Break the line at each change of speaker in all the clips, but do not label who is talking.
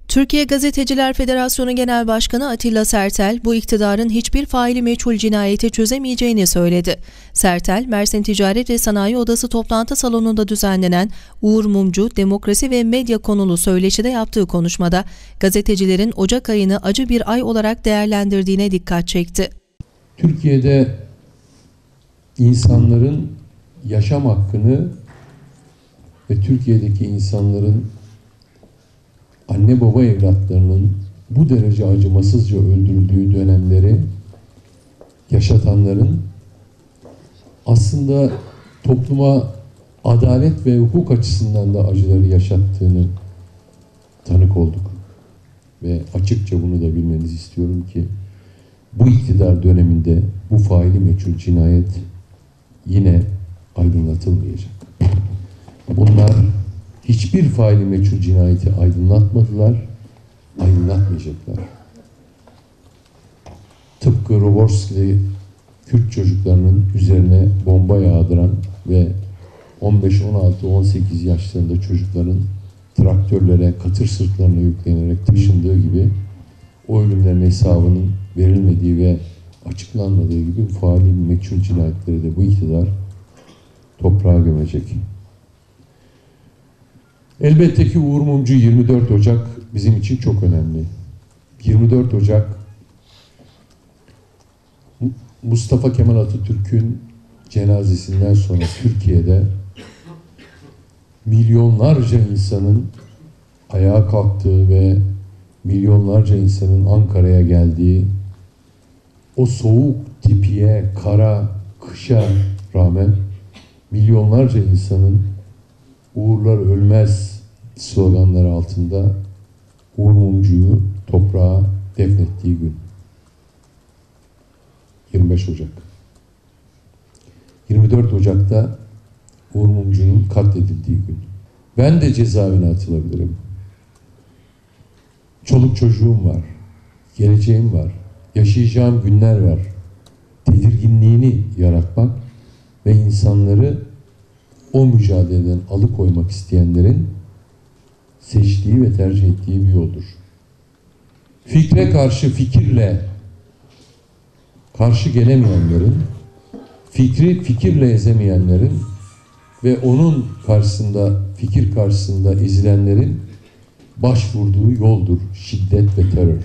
Türkiye Gazeteciler Federasyonu Genel Başkanı Atilla Sertel, bu iktidarın hiçbir faili meçhul cinayeti çözemeyeceğini söyledi. Sertel, Mersin Ticaret ve Sanayi Odası toplantı salonunda düzenlenen Uğur Mumcu, Demokrasi ve Medya konulu söyleşide yaptığı konuşmada, gazetecilerin Ocak ayını acı bir ay olarak değerlendirdiğine dikkat çekti.
Türkiye'de insanların yaşam hakkını ve Türkiye'deki insanların anne baba evlatlarının bu derece acımasızca öldürüldüğü dönemleri yaşatanların aslında topluma adalet ve hukuk açısından da acıları yaşattığını tanık olduk. Ve açıkça bunu da bilmenizi istiyorum ki bu iktidar döneminde bu faili meçhul cinayet yine aydınlatılmayacak. Bunlar hiçbir faili meçhul cinayeti aydınlatmadılar, aydınlatmayacaklar. Tıpkı Roborski'de Kürt çocuklarının üzerine bomba yağdıran ve 15, 16, 18 yaşlarında çocukların traktörlere, katır sırtlarına yüklenerek taşındığı gibi o ölümlerin hesabının verilmediği ve açıklanmadığı gibi faili meçhul cinayetleri de bu iktidar toprağa gömecek. Elbette ki Uğur Mumcu 24 Ocak bizim için çok önemli. 24 Ocak Mustafa Kemal Atatürk'ün cenazesinden sonra Türkiye'de milyonlarca insanın ayağa kalktığı ve milyonlarca insanın Ankara'ya geldiği o soğuk tipiye, kara, kışa rağmen milyonlarca insanın "Uğurlar ölmez" sloganları altında Uğur Mumcu'yu toprağa defnettiği gün. 25 Ocak. 24 Ocak'ta Uğur Mumcu'nun katledildiği gün. Ben de cezaevine atılabilirim. Çoluk çocuğum var. Geleceğim var. Yaşayacağım günler var. Tedirginliğini yaratmak ve insanları o mücadeleden alıkoymak isteyenlerin seçtiği ve tercih ettiği bir yoldur. Fikre karşı fikirle karşı gelemeyenlerin, fikri fikirle ezemeyenlerin ve onun karşısında, fikir karşısında ezilenlerin başvurduğu yoldur şiddet ve terör.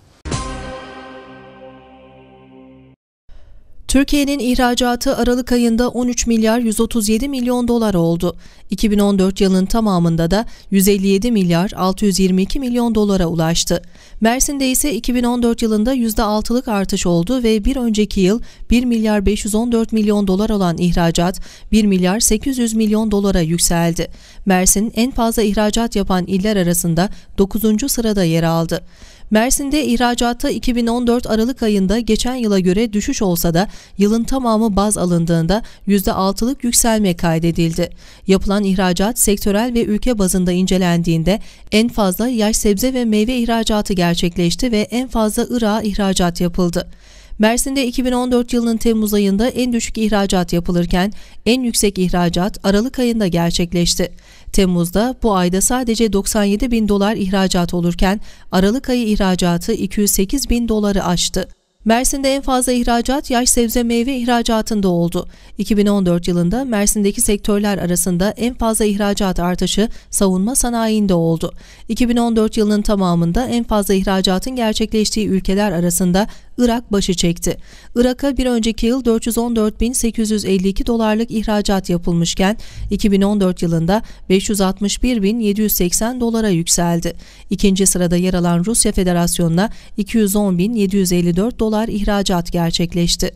Türkiye'nin ihracatı Aralık ayında 13 milyar 137 milyon dolar oldu. 2014 yılının tamamında da 157 milyar 622 milyon dolara ulaştı. Mersin'de ise 2014 yılında %6'lık artış oldu ve bir önceki yıl 1 milyar 514 milyon dolar olan ihracat 1 milyar 800 milyon dolara yükseldi. Mersin en fazla ihracat yapan iller arasında 9. sırada yer aldı. Mersin'de ihracatta 2014 Aralık ayında geçen yıla göre düşüş olsa da yılın tamamı baz alındığında %6'lık yükselme kaydedildi. Yapılan ihracat sektörel ve ülke bazında incelendiğinde en fazla yaş sebze ve meyve ihracatı gerçekleşti ve en fazla Irak'a ihracat yapıldı. Mersin'de 2014 yılının Temmuz ayında en düşük ihracat yapılırken en yüksek ihracat Aralık ayında gerçekleşti. Temmuz'da bu ayda sadece 97 bin dolar ihracat olurken Aralık ayı ihracatı 208 bin doları aştı. Mersin'de en fazla ihracat yaş sebze meyve ihracatında oldu. 2014 yılında Mersin'deki sektörler arasında en fazla ihracat artışı savunma sanayinde oldu. 2014 yılının tamamında en fazla ihracatın gerçekleştiği ülkeler arasında Irak başı çekti. Irak'a bir önceki yıl 414.852 dolarlık ihracat yapılmışken 2014 yılında 561.780 dolara yükseldi. İkinci sırada yer alan Rusya Federasyonu'na 210.754 dolar ihracat gerçekleşti.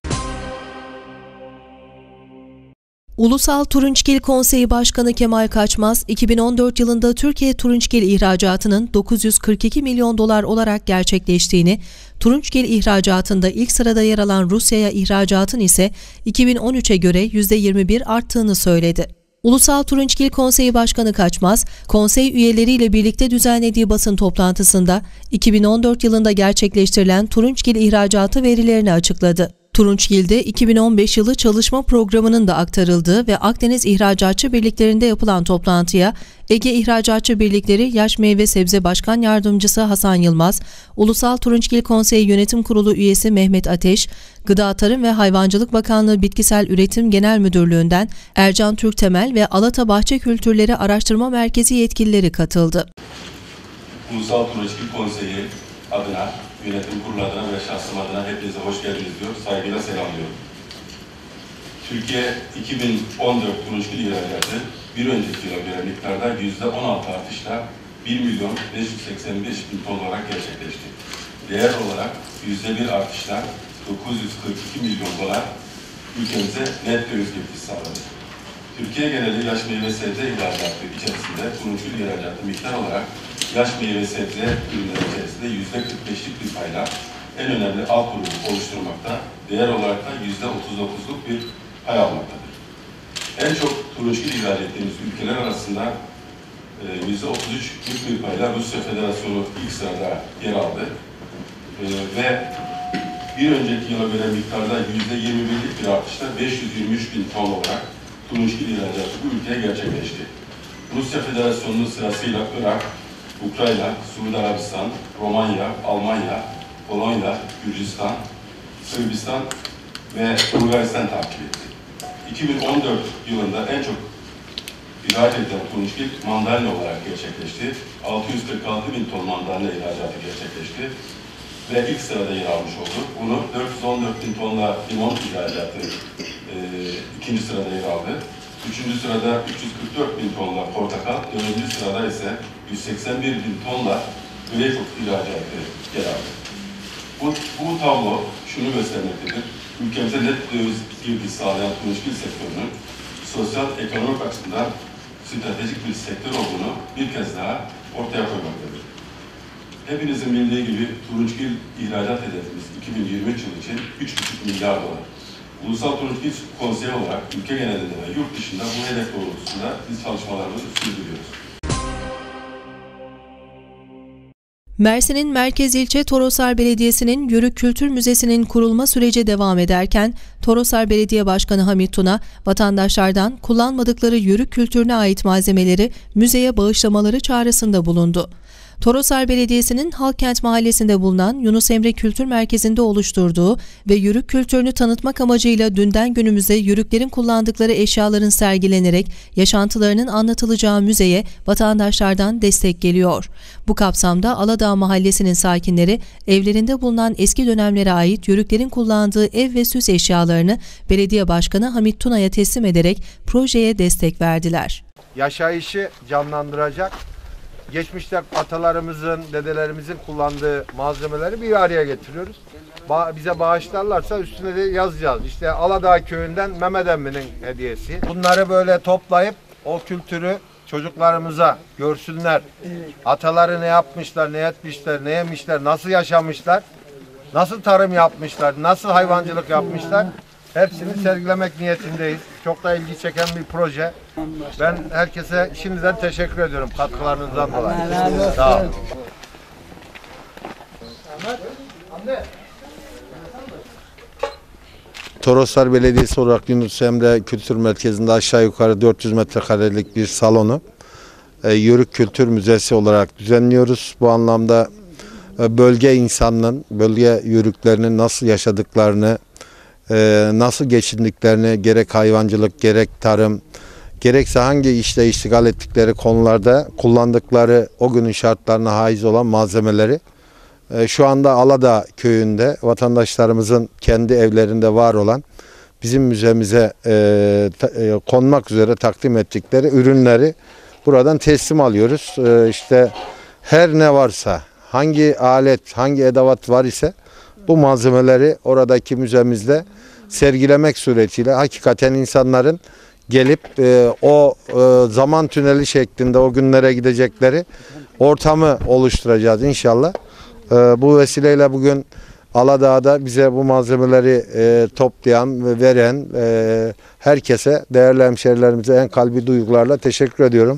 Ulusal Turunçgil Konseyi Başkanı Kemal Kaçmaz, 2014 yılında Türkiye turunçgil ihracatının 942 milyon dolar olarak gerçekleştiğini, turunçgil ihracatında ilk sırada yer alan Rusya'ya ihracatın ise 2013'e göre %21 arttığını söyledi. Ulusal Turunçgil Konseyi Başkanı Kaçmaz, konsey üyeleriyle birlikte düzenlediği basın toplantısında 2014 yılında gerçekleştirilen turunçgil ihracatı verilerini açıkladı. Turunçgil'de 2015 yılı çalışma programının da aktarıldığı ve Akdeniz İhracatçı Birliklerinde yapılan toplantıya Ege İhracatçı Birlikleri Yaş Meyve Sebze Başkan Yardımcısı Hasan Yılmaz, Ulusal Turunçgil Konseyi Yönetim Kurulu üyesi Mehmet Ateş, Gıda Tarım ve Hayvancılık Bakanlığı Bitkisel Üretim Genel Müdürlüğü'nden Ercan Türktemel ve Alata Bahçe Kültürleri Araştırma Merkezi yetkilileri katıldı.
Ulusal Turunçgil Konseyi adına, yönetim kurulu adına ve şahsım adına hepinize hoş geldiniz diyor, saygıyla selamlıyorum. Türkiye 2014 turunçgil ihracatı bir önceki yıla göre miktarda %16 artışla 1.585.000 ton olarak gerçekleşti. Değer olarak %1 artışla 942 milyon dolar ülkemize net döviz getirisi sağladı. Türkiye geneli yaş meyve sebze ihracatı içerisinde turunçgil ihracatı miktar olarak yaş meyve sebze ürünleri içerisinde %45'lik bir payla en önemli alt grubu oluşturmakta, değer olarak da %39'luk bir pay almaktadır. En çok turunçgil ihraç ettiğimiz ülkeler arasında %33'lük bir payla Rusya Federasyonu ilk sırada yer aldı. Ve bir önceki yıla göre miktarda %21'lik bir artışla 523.000 ton olarak turunçgil ihracatı bu ülkeye gerçekleşti. Rusya Federasyonu'nun sırasıyla Irak, Ukrayna, Suudi Arabistan, Romanya, Almanya, Polonya, Gürcistan, Sırbistan ve Bulgaristan takip etti. 2014 yılında en çok ihraç edilen turunçgil mandalina olarak gerçekleşti. 646.000 ton mandalina ihracatı gerçekleşti ve ilk sırada yer almış oldu. Bunu 414.000 tonla limon ihracatı ikinci sırada yer aldı. Üçüncü sırada 344.000 tonla portakal, dördüncü sırada ise 181.000 tonla greyfurt ihracatı yer aldı. Bu tablo şunu göstermektedir. Ülkemize net döviz girdisi sağlayan turunçgil sektörünün sosyal ekonomik açıdan stratejik bir sektör olduğunu bir kez daha ortaya koymaktadır. Hepinizin bildiği gibi turunçgil ihracat hedefimiz 2023 yılı için 3,5 milyar dolar. Ulusal Turunçgil Konseyi olarak ülke genelinde ve yurt dışında bu hedef doğrultusunda biz çalışmalarımızı sürdürüyoruz.
Mersin'in Merkez İlçe Toroslar Belediyesi'nin Yörük Kültür Müzesi'nin kurulma süreci devam ederken, Toroslar Belediye Başkanı Hamit Tuna, vatandaşlardan kullanmadıkları yörük kültürüne ait malzemeleri müzeye bağışlamaları çağrısında bulundu. Toroslar Belediyesi'nin Halkkent Mahallesi'nde bulunan Yunus Emre Kültür Merkezi'nde oluşturduğu ve yörük kültürünü tanıtmak amacıyla dünden günümüze yörüklerin kullandıkları eşyaların sergilenerek yaşantılarının anlatılacağı müzeye vatandaşlardan destek geliyor. Bu kapsamda Aladağ Mahallesi'nin sakinleri evlerinde bulunan eski dönemlere ait yörüklerin kullandığı ev ve süs eşyalarını Belediye Başkanı Hamit Tuna'ya teslim ederek projeye destek verdiler.
Yaşayışı canlandıracak, geçmişte atalarımızın, dedelerimizin kullandığı malzemeleri bir araya getiriyoruz. Bize bağışlarlarsa üstüne de yazacağız. İşte Aladağ köyünden Mehmet Emmi'nin hediyesi. Bunları böyle toplayıp o kültürü çocuklarımıza görsünler. Ataları ne yapmışlar, ne etmişler, ne yemişler, nasıl yaşamışlar, nasıl tarım yapmışlar, nasıl hayvancılık yapmışlar. Hepsini sergilemek niyetindeyiz. Çok da ilgi çeken bir proje. Ben herkese şimdiden teşekkür ediyorum katkılarınızdan dolayı. Sağ olun. Toroslar Belediyesi olarak Yunus Emre Kültür Merkezi'nde aşağı yukarı 400 metrekarelik bir salonu Yörük Kültür Müzesi olarak düzenliyoruz. Bu anlamda bölge insanının, bölge yörüklerinin nasıl yaşadıklarını, nasıl geçindiklerini, gerek hayvancılık, gerek tarım, gerekse hangi işle iştigal ettikleri konularda kullandıkları o günün şartlarına haiz olan malzemeleri şu anda Aladağ köyünde vatandaşlarımızın kendi evlerinde var olan bizim müzemize konmak üzere takdim ettikleri ürünleri buradan teslim alıyoruz. İşte her ne varsa, hangi alet, hangi edevat var ise bu malzemeleri oradaki müzemizde sergilemek suretiyle hakikaten insanların gelip o zaman tüneli şeklinde o günlere gidecekleri ortamı oluşturacağız inşallah. Bu vesileyle bugün Aladağ'da bize bu malzemeleri toplayan ve veren herkese, değerli hemşerilerimize en kalbi duygularla teşekkür ediyorum.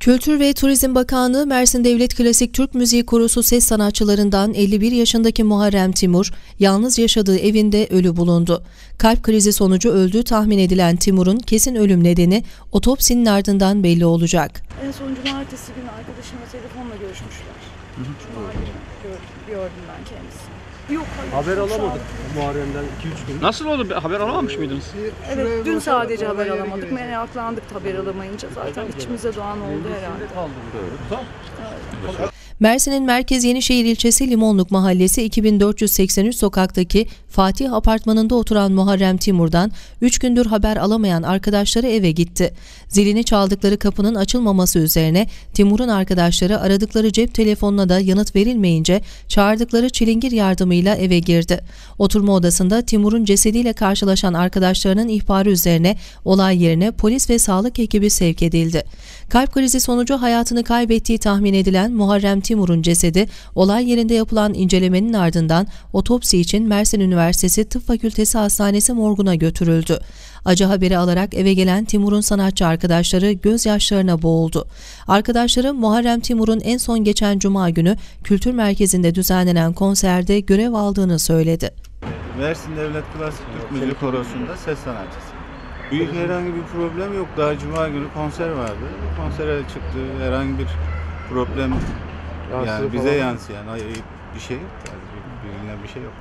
Kültür ve Turizm Bakanlığı, Mersin Devlet Klasik Türk Müziği Korosu ses sanatçılarından 51 yaşındaki Muharrem Timur, yalnız yaşadığı evinde ölü bulundu. Kalp krizi sonucu öldüğü tahmin edilen Timur'un kesin ölüm nedeni otopsinin ardından belli olacak.
En son cumartesi günü arkadaşımla telefonla görüşmüşler. Cuma günü gördüm ben kendisini. Yok,
haber alamadık Muharrem'den 2-3 gün.
Nasıl oldu? Haber alamamış mıydınız?
Evet, dün sadece haber alamadık. Meraklandık haber alamayınca. Zaten içimize doğan oldu herhalde.
Mersin'in Merkez Yenişehir ilçesi Limonluk Mahallesi 2483 sokaktaki Fatih Apartmanı'nda oturan Muharrem Timur'dan 3 gündür haber alamayan arkadaşları eve gitti. Zilini çaldıkları kapının açılmaması üzerine Timur'un arkadaşları aradıkları cep telefonuna da yanıt verilmeyince çağırdıkları çilingir yardımıyla eve girdi. Oturma odasında Timur'un cesediyle karşılaşan arkadaşlarının ihbarı üzerine olay yerine polis ve sağlık ekibi sevk edildi. Kalp krizi sonucu hayatını kaybettiği tahmin edilen Muharrem Timur'un cesedi olay yerinde yapılan incelemenin ardından otopsi için Mersin Üniversitesi Tıp Fakültesi Hastanesi morguna götürüldü. Acı haberi alarak eve gelen Timur'un sanatçı arkadaşları gözyaşlarına boğuldu. Arkadaşları Muharrem Timur'un en son geçen Cuma günü Kültür Merkezi'nde düzenlenen konserde görev aldığını söyledi.
Mersin Devlet Klasik Türk Müziği Korosu'nda ses sanatçısı. Büyük herhangi bir problem yok. Daha Cuma günü konser vardı. Konsere çıktı. Herhangi bir problem yani bize yansıyan bir şey yok. Yani bilinen bir şey yok.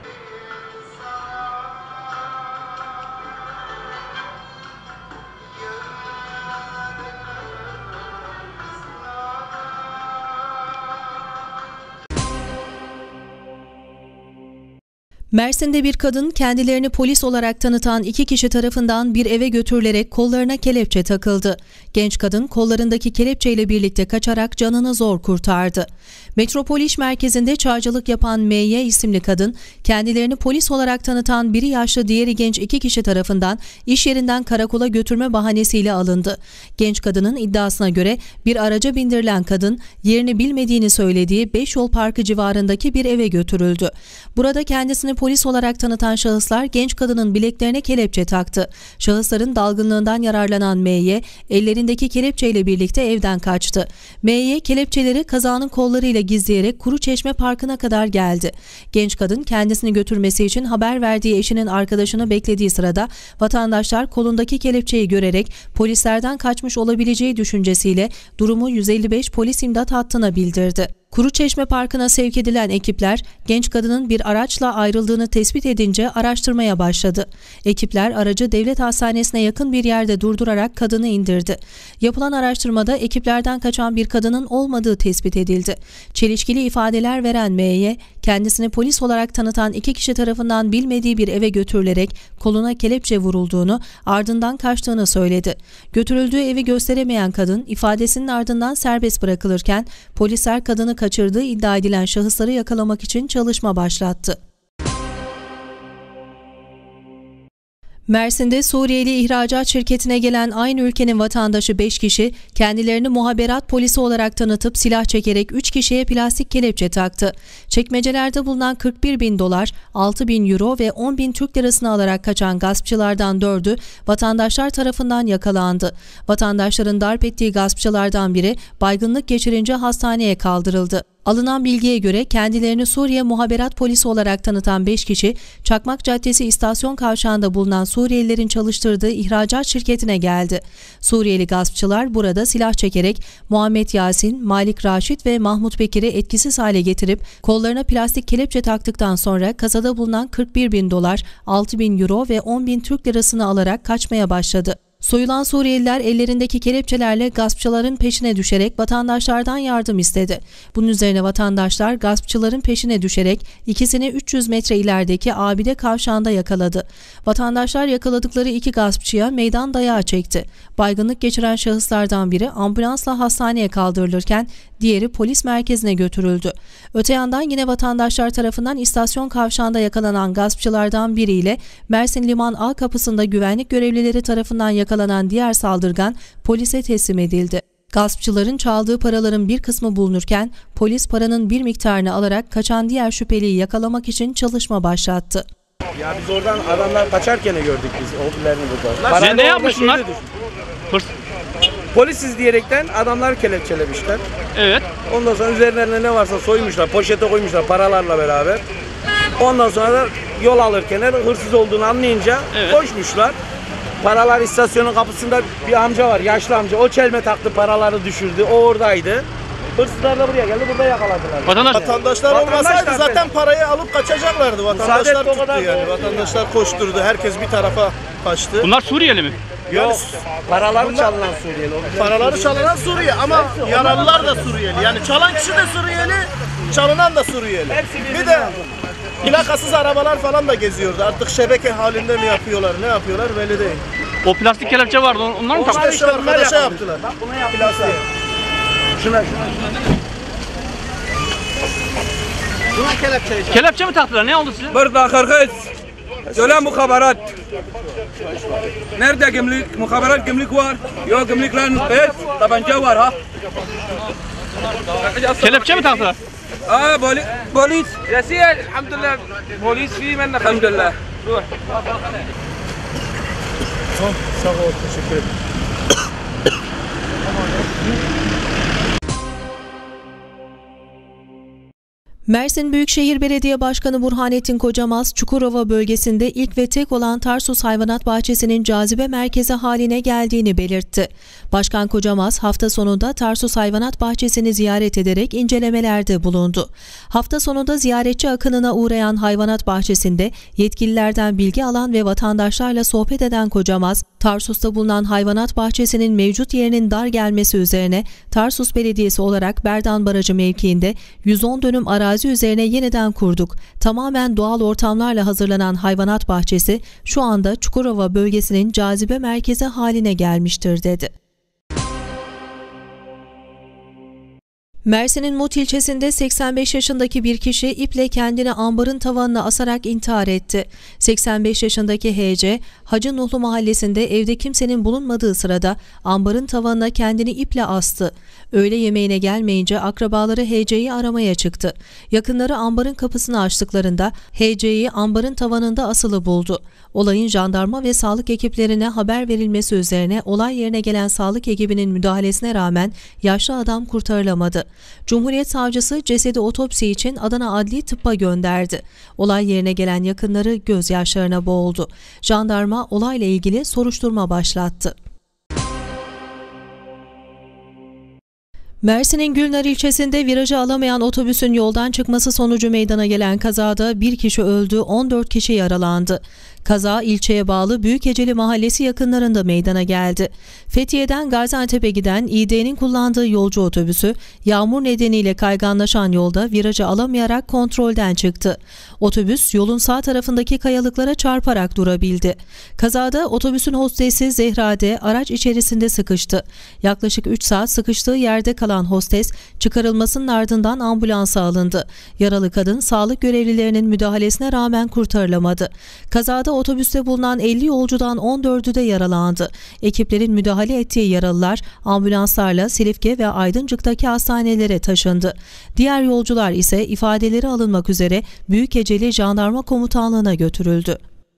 Mersin'de bir kadın kendilerini polis olarak tanıtan 2 kişi tarafından bir eve götürülerek kollarına kelepçe takıldı. Genç kadın kollarındaki kelepçeyle birlikte kaçarak canını zor kurtardı. Metropol İş Merkezi'nde çağcılık yapan M.Y. isimli kadın, kendilerini polis olarak tanıtan biri yaşlı diğeri genç 2 kişi tarafından iş yerinden karakola götürme bahanesiyle alındı. Genç kadının iddiasına göre bir araca bindirilen kadın yerini bilmediğini söylediği Beşyol Parkı civarındaki bir eve götürüldü. Burada kendisini polis olarak tanıtan şahıslar genç kadının bileklerine kelepçe taktı. Şahısların dalgınlığından yararlanan M.Y. ellerindeki kelepçeyle birlikte evden kaçtı. M.Y. kelepçeleri kazağının kollarıyla gizleyerek Kuruçeşme Parkı'na kadar geldi. Genç kadın kendisini götürmesi için haber verdiği eşinin arkadaşını beklediği sırada vatandaşlar kolundaki kelepçeyi görerek polislerden kaçmış olabileceği düşüncesiyle durumu 155 polis imdat hattına bildirdi. Kuruçeşme Parkı'na sevk edilen ekipler genç kadının bir araçla ayrıldığını tespit edince araştırmaya başladı. Ekipler aracı devlet hastanesine yakın bir yerde durdurarak kadını indirdi. Yapılan araştırmada ekiplerden kaçan bir kadının olmadığı tespit edildi. Çelişkili ifadeler veren M.Y. kendisini polis olarak tanıtan 2 kişi tarafından bilmediği bir eve götürülerek koluna kelepçe vurulduğunu, ardından kaçtığını söyledi. Götürüldüğü evi gösteremeyen kadın ifadesinin ardından serbest bırakılırken polisler kadını kaçırdığı iddia edilen şahısları yakalamak için çalışma başlattı. Mersin'de Suriyeli ihracat şirketine gelen aynı ülkenin vatandaşı 5 kişi kendilerini muhaberat polisi olarak tanıtıp silah çekerek 3 kişiye plastik kelepçe taktı. Çekmecelerde bulunan 41.000 dolar, 6.000 euro ve 10.000 Türk lirasını alarak kaçan gaspçılardan 4'ü vatandaşlar tarafından yakalandı. Vatandaşların darp ettiği gaspçılardan biri baygınlık geçirince hastaneye kaldırıldı. Alınan bilgiye göre kendilerini Suriye muhaberat polisi olarak tanıtan 5 kişi, Çakmak Caddesi istasyon kavşağında bulunan Suriyelilerin çalıştırdığı ihracat şirketine geldi. Suriyeli gaspçılar burada silah çekerek Muhammed Yasin, Malik Raşit ve Mahmut Bekir'i etkisiz hale getirip kollarına plastik kelepçe taktıktan sonra kasada bulunan 41.000 dolar, 6.000 euro ve 10.000 Türk lirasını alarak kaçmaya başladı. Soyulan Suriyeliler ellerindeki kelepçelerle gaspçıların peşine düşerek vatandaşlardan yardım istedi. Bunun üzerine vatandaşlar gaspçıların peşine düşerek ikisini 300 metre ilerideki Abide kavşağında yakaladı. Vatandaşlar yakaladıkları 2 gaspçıya meydan dayağı çekti. Baygınlık geçiren şahıslardan biri ambulansla hastaneye kaldırılırken diğeri polis merkezine götürüldü. Öte yandan yine vatandaşlar tarafından istasyon kavşağında yakalanan gaspçılardan biriyle Mersin Liman A kapısında güvenlik görevlileri tarafından yakalanan diğer saldırgan polise teslim edildi. Gaspçıların çaldığı paraların bir kısmı bulunurken polis paranın bir miktarını alarak kaçan diğer şüpheliyi yakalamak için çalışma başlattı.
Ya biz oradan adamlar kaçarken gördük biz o birilerini burada.
Ne yapmış bunlar?
Polisiz diyerekten adamlar kelepçelemişler.
Evet.
Ondan sonra üzerlerine ne varsa soymuşlar, poşete koymuşlar paralarla beraber. Ondan sonra da yol alırken hırsız olduğunu anlayınca koşmuşlar. Paralar istasyonun kapısında bir amca var, yaşlı amca. O çelme taktı, paraları düşürdü. O oradaydı. Hırsızlar da buraya geldi, burada yakaladılar.
Vatandaşlar olmasaydı zaten parayı alıp kaçacaklardı. Vatandaşlar tuttu yani. Vatandaşlar koşturdu. Herkes bir tarafa kaçtı.
Bunlar Suriyeli mi?
Yok, paraları çalınan Suriyeli.
Paraları çalınan Suriye ama yaralılar da Suriyeli. Yani çalan kişi de Suriyeli, çalınan da Suriyeli. Bir de plakasız arabalar falan da geziyordu. Artık şebeke halinde mi yapıyorlar, ne yapıyorlar belli değil.
O plastik kelepçe vardı, onlar mı
İşte şu arkadaşa yaptılar.
Bak buna yaptılar. Şuna. Şuna kelepçe.
Kelepçe mi taktılar? Ne oldu size?
Burada kırgız. Söyle muhaberat. Nerede gümrük? Muhaberat gümrük var. Yok gümrüklerin tabanca var ha.
Kelepçe mi taktılar?
Polis. Resiyel. Elhamdülillah. Polis fi men elhamdülillah.
Sağ ol, teşekkür ederim.
Mersin Büyükşehir Belediye Başkanı Burhanettin Kocamaz, Çukurova bölgesinde ilk ve tek olan Tarsus Hayvanat Bahçesi'nin cazibe merkezi haline geldiğini belirtti. Başkan Kocamaz, hafta sonunda Tarsus Hayvanat Bahçesi'ni ziyaret ederek incelemelerde bulundu. Hafta sonunda ziyaretçi akınına uğrayan hayvanat bahçesinde yetkililerden bilgi alan ve vatandaşlarla sohbet eden Kocamaz, Tarsus'ta bulunan hayvanat bahçesinin mevcut yerinin dar gelmesi üzerine Tarsus Belediyesi olarak Berdan Barajı mevkiinde 110 dönüm arazi üzerine yeniden kurduk. Tamamen doğal ortamlarla hazırlanan hayvanat bahçesi şu anda Çukurova bölgesinin cazibe merkezi haline gelmiştir dedi. Mersin'in Mut ilçesinde 85 yaşındaki bir kişi iple kendini ambarın tavanına asarak intihar etti. 85 yaşındaki H.C. Hacı Nuhlu mahallesinde evde kimsenin bulunmadığı sırada ambarın tavanına kendini iple astı. Öğle yemeğine gelmeyince akrabaları H.C.'yi aramaya çıktı. Yakınları ambarın kapısını açtıklarında H.C.'yi ambarın tavanında asılı buldu. Olayın jandarma ve sağlık ekiplerine haber verilmesi üzerine olay yerine gelen sağlık ekibinin müdahalesine rağmen yaşlı adam kurtarılamadı. Cumhuriyet Savcısı cesedi otopsi için Adana Adli Tıp'a gönderdi. Olay yerine gelen yakınları gözyaşlarına boğuldu. Jandarma olayla ilgili soruşturma başlattı. Mersin'in Gülnar ilçesinde virajı alamayan otobüsün yoldan çıkması sonucu meydana gelen kazada bir kişi öldü, 14 kişi yaralandı. Kaza ilçeye bağlı Büyükeceli Mahallesi yakınlarında meydana geldi. Fethiye'den Gaziantep'e giden İD'nin kullandığı yolcu otobüsü yağmur nedeniyle kayganlaşan yolda virajı alamayarak kontrolden çıktı. Otobüs yolun sağ tarafındaki kayalıklara çarparak durabildi. Kazada otobüsün hostesi Zehra D. araç içerisinde sıkıştı. Yaklaşık 3 saat sıkıştığı yerde kalan hostes çıkarılmasının ardından ambulansa alındı. Yaralı kadın sağlık görevlilerinin müdahalesine rağmen kurtarılamadı. Kazada otobüste bulunan 50 yolcudan 14'ü de yaralandı. Ekiplerin müdahale ettiği yaralılar ambulanslarla Silifke ve Aydıncık'taki hastanelere taşındı. Diğer yolcular ise ifadeleri alınmak üzere Büyükeceli Jandarma Komutanlığı'na götürüldü.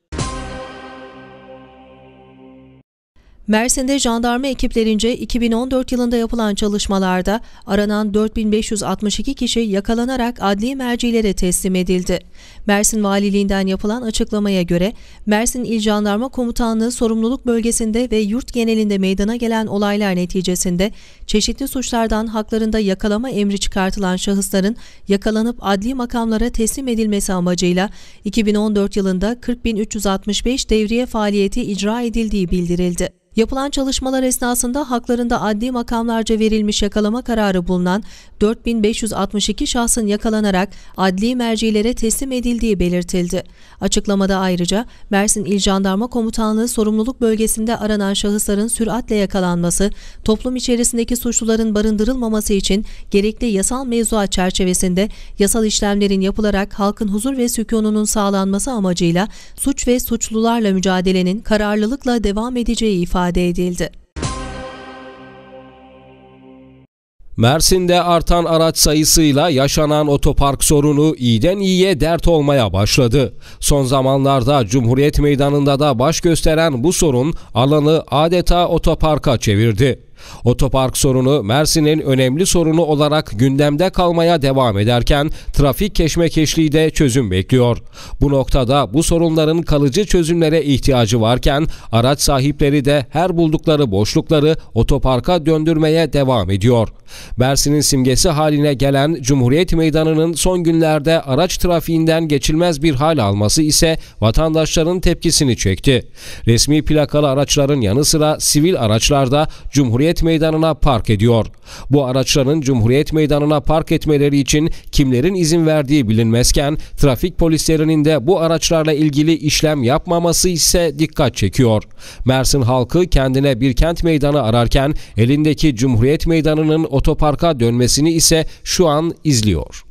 Mersin'de jandarma ekiplerince 2014 yılında yapılan çalışmalarda aranan 4562 kişi yakalanarak adli mercilere teslim edildi. Mersin Valiliğinden yapılan açıklamaya göre Mersin İl Jandarma Komutanlığı sorumluluk bölgesinde ve yurt genelinde meydana gelen olaylar neticesinde çeşitli suçlardan haklarında yakalama emri çıkartılan şahısların yakalanıp adli makamlara teslim edilmesi amacıyla 2014 yılında 40.365 devriye faaliyeti icra edildiği bildirildi. Yapılan çalışmalar esnasında haklarında adli makamlarca verilmiş yakalama kararı bulunan 4562 şahsın yakalanarak adli mercilere teslim edildiği belirtildi. Açıklamada ayrıca Mersin İl Jandarma Komutanlığı sorumluluk bölgesinde aranan şahısların süratle yakalanması, toplum içerisindeki suçluların barındırılmaması için gerekli yasal mevzuat çerçevesinde yasal işlemlerin yapılarak halkın huzur ve sükununun sağlanması amacıyla suç ve suçlularla mücadelenin kararlılıkla devam edeceği ifade edildi.
Mersin'de artan araç sayısıyla yaşanan otopark sorunu iyiden iyiye dert olmaya başladı. Son zamanlarda Cumhuriyet Meydanı'nda da baş gösteren bu sorun alanı adeta otoparka çevirdi. Otopark sorunu Mersin'in önemli sorunu olarak gündemde kalmaya devam ederken trafik keşmekeşliği de çözüm bekliyor. Bu noktada bu sorunların kalıcı çözümlere ihtiyacı varken araç sahipleri de her buldukları boşlukları otoparka döndürmeye devam ediyor. Mersin'in simgesi haline gelen Cumhuriyet Meydanı'nın son günlerde araç trafiğinden geçilmez bir hal alması ise vatandaşların tepkisini çekti. Resmi plakalı araçların yanı sıra sivil araçlar da Cumhuriyet Meydanı'na park ediyor. Bu araçların Cumhuriyet Meydanı'na park etmeleri için kimlerin izin verdiği bilinmezken trafik polislerinin de bu araçlarla ilgili işlem yapmaması ise dikkat çekiyor. Mersin halkı kendine bir kent meydanı ararken elindeki Cumhuriyet Meydanı'nın otoparka dönmesini ise şu an izliyor.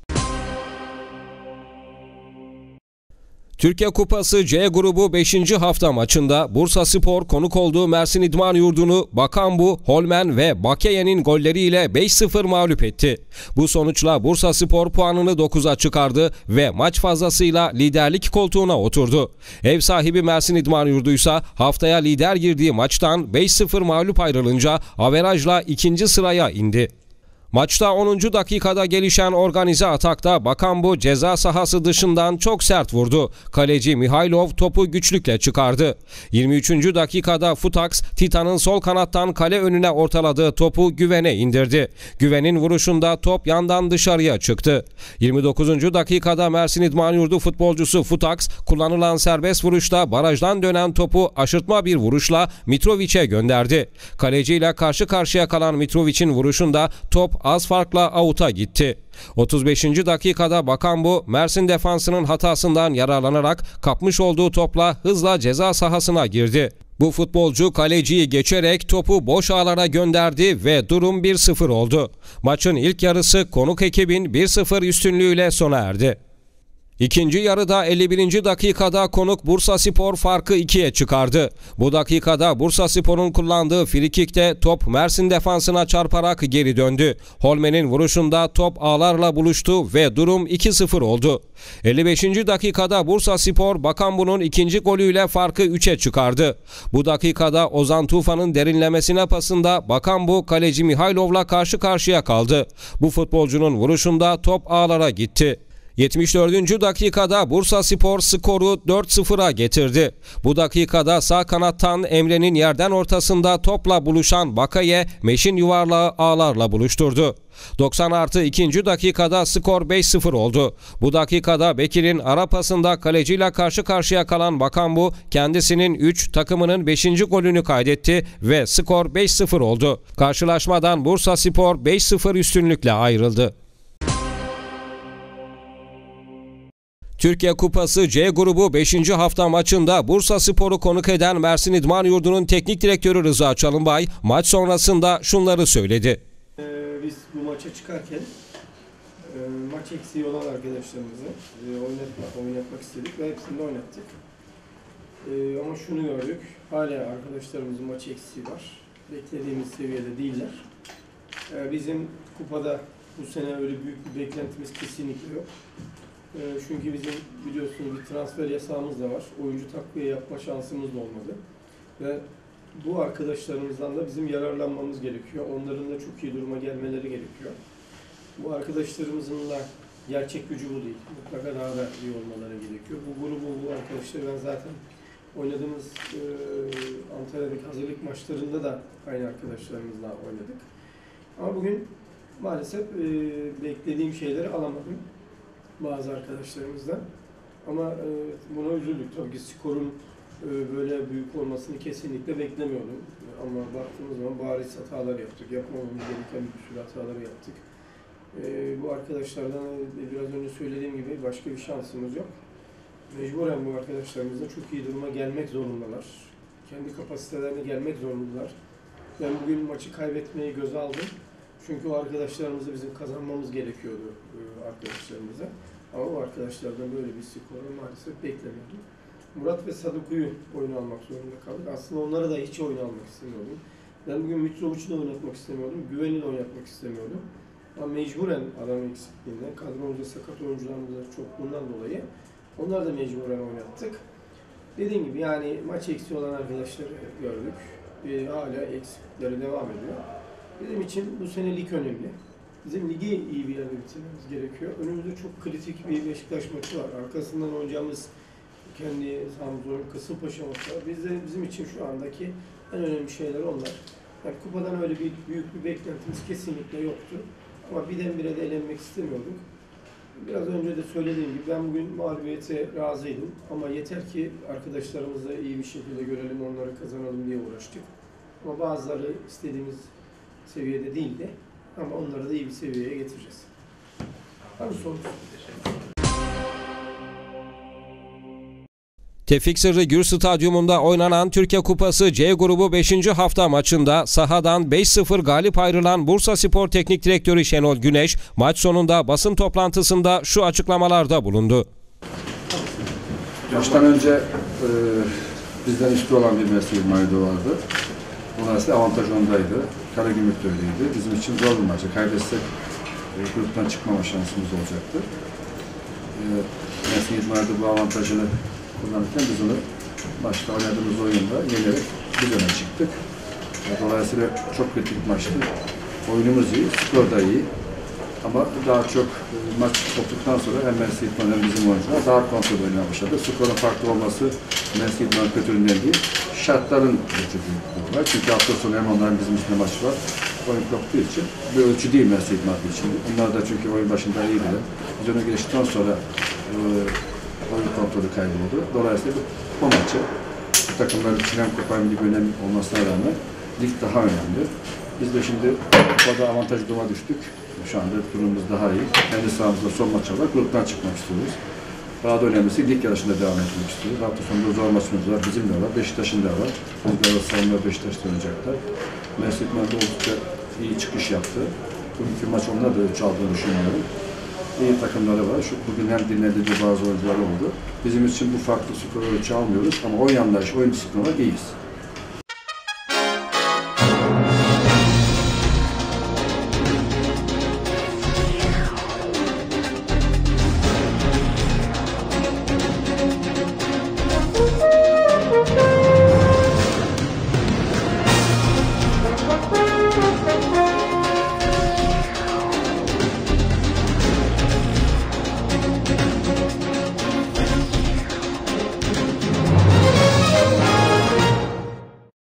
Türkiye Kupası C grubu 5. hafta maçında Bursaspor konuk olduğu Mersin İdman Yurdu'nu Bakambu, Holmen ve Bakeye'nin golleriyle 5-0 mağlup etti. Bu sonuçla Bursaspor puanını 9'a çıkardı ve maç fazlasıyla liderlik koltuğuna oturdu. Ev sahibi Mersin İdman Yurdu ise haftaya lider girdiği maçtan 5-0 mağlup ayrılınca averajla 2. sıraya indi. Maçta 10. dakikada gelişen organize atakta Bakambu ceza sahası dışından çok sert vurdu. Kaleci Mihailov topu güçlükle çıkardı. 23. dakikada Futaks, Titan'ın sol kanattan kale önüne ortaladığı topu Güven'e indirdi. Güven'in vuruşunda top yandan dışarıya çıktı. 29. dakikada Mersin İdman Yurdu futbolcusu Futaks, kullanılan serbest vuruşta barajdan dönen topu aşırtma bir vuruşla Mitrovic'e gönderdi. Kaleciyle karşı karşıya kalan Mitrovic'in vuruşunda top az farkla avuta gitti. 35. dakikada Bakambu, Mersin defansının hatasından yararlanarak kapmış olduğu topla hızla ceza sahasına girdi. Bu futbolcu kaleciyi geçerek topu boş ağlara gönderdi ve durum 1-0 oldu. Maçın ilk yarısı konuk ekibin 1-0 üstünlüğüyle sona erdi. İkinci yarıda 51. dakikada konuk Bursaspor farkı 2'ye çıkardı. Bu dakikada Bursaspor'un kullandığı frikikte top Mersin defansına çarparak geri döndü. Holmen'in vuruşunda top ağlarla buluştu ve durum 2-0 oldu. 55. dakikada Bursaspor Bakambu'nun ikinci golüyle farkı 3'e çıkardı. Bu dakikada Ozan Tufan'ın derinlemesine pasında Bakambu kaleci Mihailov'la karşı karşıya kaldı. Bu futbolcunun vuruşunda top ağlara gitti. 74. dakikada Bursaspor skoru 4-0'a getirdi. Bu dakikada sağ kanattan Emre'nin yerden ortasında topla buluşan Bakaye, meşin yuvarlağı ağlarla buluşturdu. 90+2. dakikada skor 5-0 oldu. Bu dakikada Bekir'in ara pasında kaleciyle karşı karşıya kalan Bakambu kendisinin 3, takımının 5. golünü kaydetti ve skor 5-0 oldu. Karşılaşmadan Bursaspor 5-0 üstünlükle ayrıldı. Türkiye Kupası C grubu 5. hafta maçında Bursaspor'u konuk eden Mersin İdman Yurdu'nun teknik direktörü Rıza Çalınbay maç sonrasında şunları söyledi.
Biz bu maça çıkarken maç eksiği olan arkadaşlarımızı oynatmak istedik ve hepsini de oynattık. Ama şunu gördük, hala arkadaşlarımızın maç eksiği var. Beklediğimiz seviyede değiller. Bizim kupada bu sene öyle büyük bir beklentimiz kesinlikle yok. Çünkü bizim biliyorsunuz bir transfer yasağımız da var. Oyuncu takviye yapma şansımız da olmadı. Ve bu arkadaşlarımızdan da bizim yararlanmamız gerekiyor. Onların da çok iyi duruma gelmeleri gerekiyor. Bu arkadaşlarımızın da gerçek gücü bu değil. Mutlaka daha da iyi olmaları gerekiyor. Bu grubu, bu arkadaşlar ben zaten oynadığımız Antalya'daki hazırlık maçlarında da aynı arkadaşlarımızla oynadık. Ama bugün maalesef beklediğim şeyleri alamadım bazı arkadaşlarımızdan. Ama buna üzüldük. Tabii ki skorun böyle büyük olmasını kesinlikle beklemiyordum. Ama baktığımız zaman bariz hatalar yaptık. Yapmamamız gereken bir sürü hataları yaptık. Bu arkadaşlardan biraz önce söylediğim gibi başka bir şansımız yok. Mecburen bu arkadaşlarımızla çok iyi duruma gelmek zorundalar. Kendi kapasitelerine gelmek zorundalar. Ben bugün maçı kaybetmeyi göze aldım. Çünkü o arkadaşlarımızı bizim kazanmamız gerekiyordu arkadaşlarımıza. Ama o arkadaşlardan böyle bir skoru maalesef beklemiyordum. Murat ve Sadıku'yu oyuna almak zorunda kaldık. Aslında onlara da hiç oyuna almak istemiyordum. Ben bugün Mitrovic'i de oynatmak istemiyordum. Güven'i de oynatmak istemiyordum. Ama mecburen adam eksikliğinden, kadromuzda sakat oyuncularımızın çokluğundan dolayı onları da mecburen oynattık. Dediğim gibi yani maç eksiği olan arkadaşları gördük. Hala eksiklikleri devam ediyor. Bizim için bu sene lig önemli. Bizim ligi iyi bir yerde bitirmemiz gerekiyor. Önümüzde çok kritik bir Beşiktaş maçı var. Arkasından oynayacağımız kendi Samsun, Kasımpaşa maçı var. Bizim için şu andaki en önemli şeyler onlar. Yani kupadan öyle büyük bir beklentimiz kesinlikle yoktu. Ama birdenbire de elenmek istemiyorduk. Biraz önce de söylediğim gibi ben bugün mağlubiyete razıydım. Ama yeter ki arkadaşlarımızla iyi bir şekilde görelim, onları kazanalım diye uğraştık. Ama bazıları istediğimiz seviyede değildi. Ama onları da iyi bir seviyeye getireceğiz. Var mı soru?
Tevfik Sırrı Gür Stadyumunda oynanan Türkiye Kupası C grubu 5. hafta maçında sahadan 5-0 galip ayrılan Bursaspor Teknik Direktörü Şenol Güneş, maç sonunda basın toplantısında şu açıklamalarda bulundu.
Maçtan önce bizden üstü olan bir Mersin İdmanı vardı. Dolayısıyla avantaj ondaydı. Karagümrük de öyleydi. Bizim için zor bir maçı. Kaybetsek gruptan çıkmama şansımız olacaktı. Mersin İdmanı'da bu avantajını kullanırken biz onu başta oynadığımız oyunda yenerek biz öne çıktık. Dolayısıyla çok kritik bir maçtı. Oyunumuz iyi, skor da iyi. Ama daha çok maç koptuktan sonra hem Mersin İdmanı hem bizim oyuncular daha kontrol oynamaya başladı. Skorun farklı olması Mersin İdmanı kötülüğünden değil, şartların kötülüğü var. Çünkü hafta sonu hem onların bizim için maç var. Oyun koptuğu için bir ölçü değil Mersin İdmanı için. Onlar da çünkü oyun başında iyiydi. Biz öne geçtikten sonra oyun kontrolü kayboldu. Dolayısıyla bu maçı bu takımların için hem Kupa hem lig önemli olmasına rağmen lig daha önemli. Biz de şimdi kupada avantaj duruma düştük. Şu anda durumumuz daha iyi. Kendi sahamızda son maç olarak gruptan çıkmak istiyoruz. Daha da önemlisi lig yarışında devam etmek istiyoruz. Hafta sonunda zor maçımız var. Bizim de var. Beşiktaş'ın da var. Galatasaray ve Beşiktaş'ta oynayacaklar. Mersin İdmanı'da oldukça iyi çıkış yaptı. Bugünkü maç onlar da ölçü aldığını düşünüyorum. İyi takımları var. Bugün hem dinlediği bazı oyuncular oldu. Bizim için bu farklı skor ölçü almıyoruz ama oyun anlayışı, oyun disiplini olarak iyiyiz.